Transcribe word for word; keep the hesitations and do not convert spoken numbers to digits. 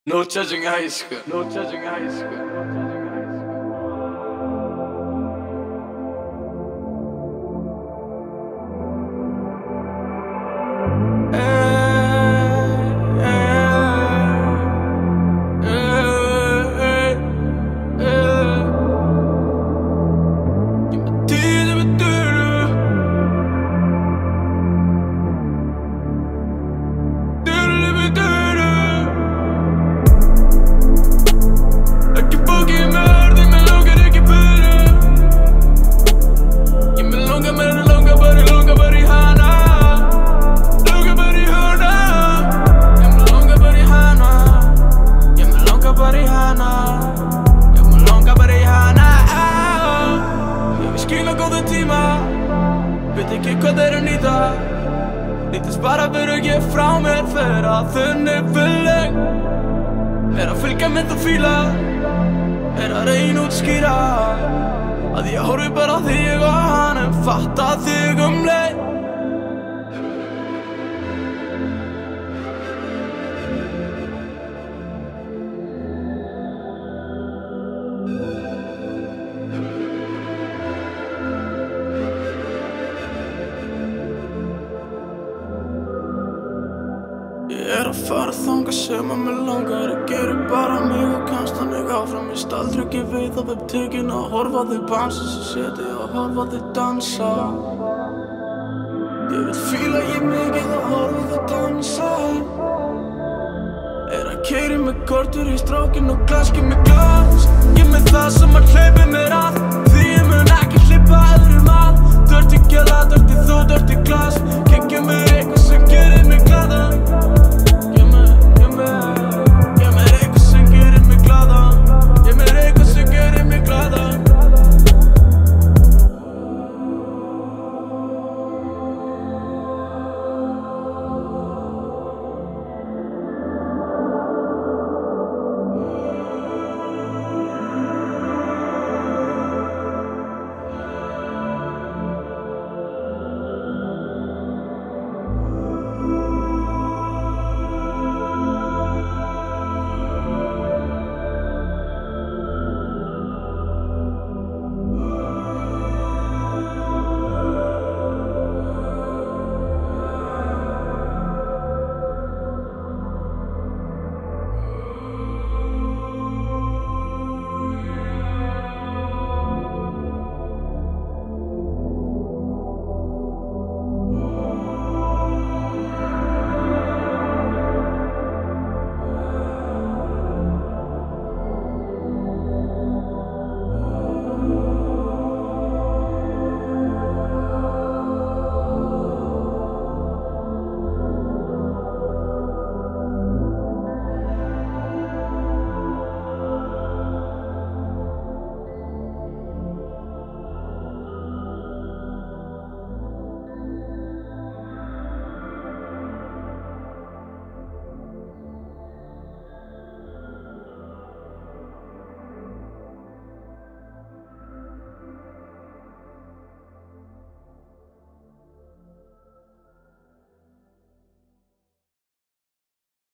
No judging high school. No judging high school. Veit ekki hvað þeir að nýta. Nýtast bara fyrir að gefa frá mér fyrir að þunni fylling. Er að fylgja mynd og fíla. Er að reyna útskýra að ég horfi bara á þig og hann en fatta þig um leið. Ég er að fara þangað sem að mig langar að gera bara mig og kannst þannig áfram. Ég staldra ekki við á upptökin að horfa þig bansa sem seti og horfa þig dansa. Ég vil fíla ég mikið að horfa þig dansa. Er að keyra með kortur í strákin og glaski með glas. Ég með það sem að hleypi mér að, því ég mun ekki hleypa öðrum að. Dirty gæla, dirty þú, dirty glas. Kekja með eitthvað sem gerir mig glaðan.